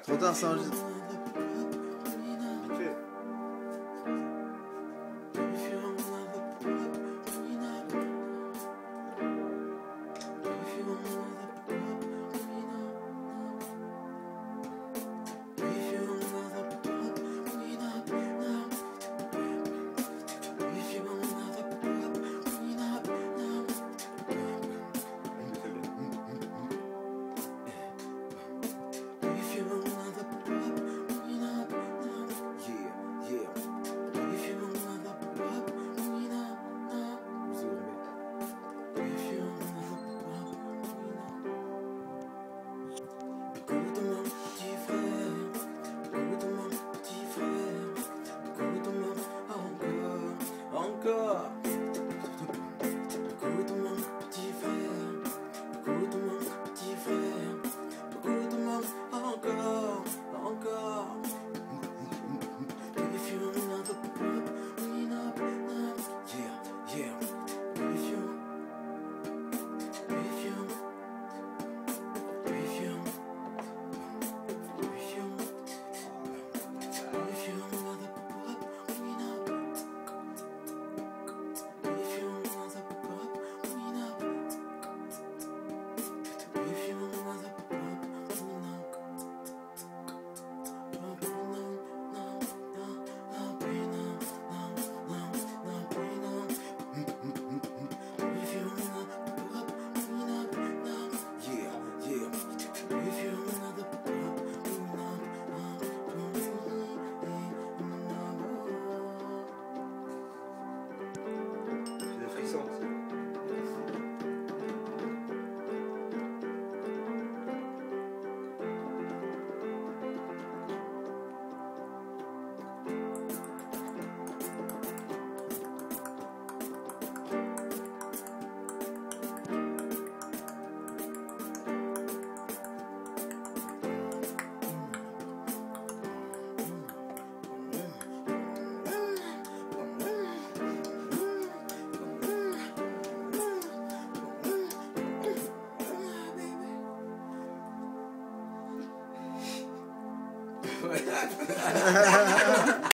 Trop tard, ça enregistre. Vite fait. Encore. Écoute mon petit frère, écoute mon petit frère, écoute mon encore, encore. If you want the pop, we know, yeah, yeah. If you J'ai des frissons aussi. Ouais.